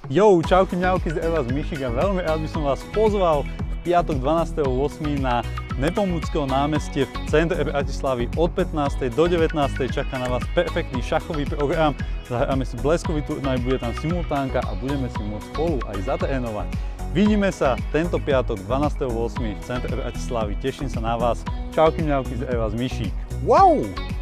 Jo, čauky mňauky z Eva z Michigan. Veľmi rád by som vás pozval v piatok 12.8. na Nepomuckého námestie v centre Bratislavy od 15. do 19. Čaká na vás perfektný šachový program. Zahráme si bleskový turnaj, bude tam simultánka a budeme si môcť spolu aj zatrénovať. Vidíme sa tento piatok 12.8. v centre Bratislavy. Teším sa na vás. Čauky mňauky z Eva z Michík. Wow!